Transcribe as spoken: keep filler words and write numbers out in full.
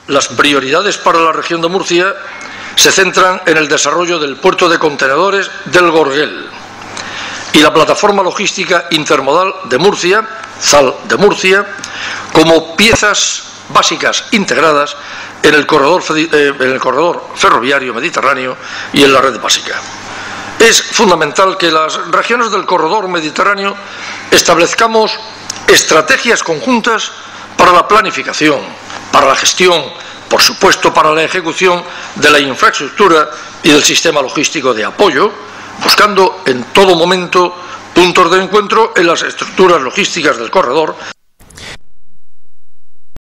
las prioridades para la región de Murcia se centran en el desarrollo del puerto de contenedores del Gorguel y la plataforma logística intermodal de Murcia, Z A L de Murcia, como piezas básicas integradas en el corredor, eh, en el corredor ferroviario mediterráneo y en la red básica. Es fundamental que las regiones del corredor mediterráneo establezcamos estrategias conjuntas para la planificación, para la gestión, por supuesto para la ejecución de la infraestructura y del sistema logístico de apoyo, buscando en todo momento puntos de encuentro en las estructuras logísticas del corredor.